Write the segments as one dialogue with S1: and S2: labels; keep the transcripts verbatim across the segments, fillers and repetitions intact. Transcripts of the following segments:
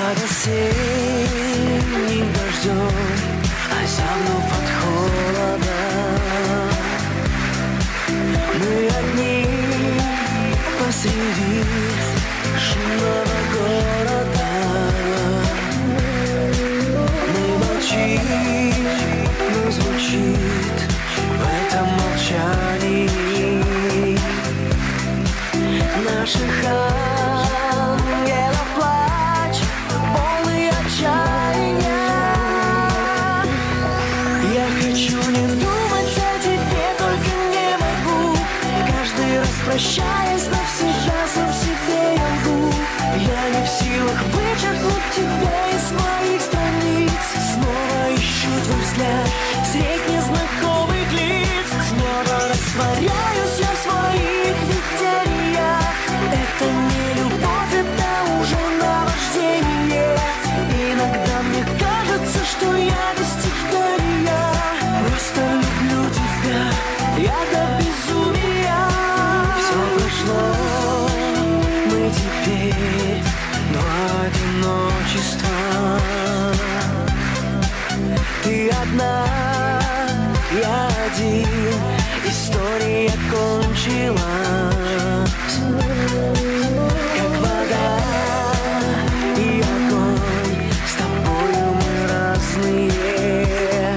S1: Под осенним дождем, озябнув от холода, мы одни посреди шумного города. Мы молчим, но звучит в этом молчании наших ангелов плач, полный отчаяния. Я хочу не думать о тебе, только не могу. Каждый раз прощаясь навсегда, сам себе я лгу. Я не в силах вычеркнуть тебя из моих страниц. Снова ищу твой взгляд средь незнакомых лиц. Снова растворяюсь я в своих видениях. Это не любовь, это уже наваждение. Иногда мне кажется, что я достигаю. Просто люблю тебя, я до безумия. Все прошло, мы теперь два одиночества. Ты одна, я один, история кончилась. Как вода и огонь, с тобою мы разные.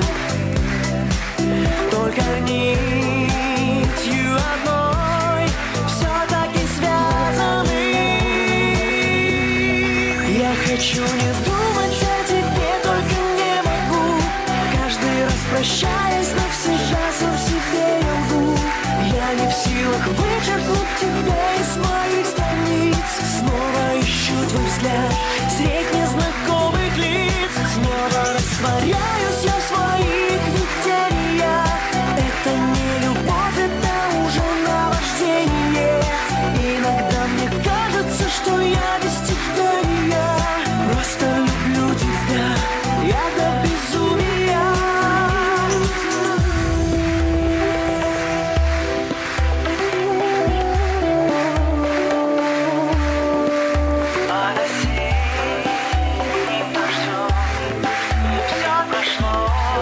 S1: Только нитью одной все-таки связаны. Я хочу не думать о тебе, только не могу. Каждый раз прощаясь навсегда, сам себе я лгу. Я не в силах вычеркнуть тебя из моих страниц. Снова ищу твой взгляд средь незнакомых лиц. Снова растворяюсь я в своих видениях. Это не любовь, это уже наваждение. Иногда мне кажется, что я достигаю. Просто люблю тебя, я до безумия. Под осенним дождем все прошло.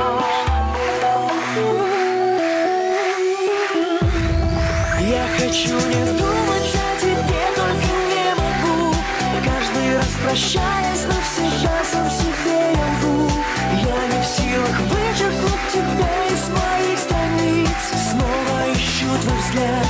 S1: Я хочу не думать о тебе, только не могу. Каждый раз прощаясь навсегда, сам себе я лгу. Я не в силах вычеркнуть тебя из моих страниц. Снова ищу твой взгляд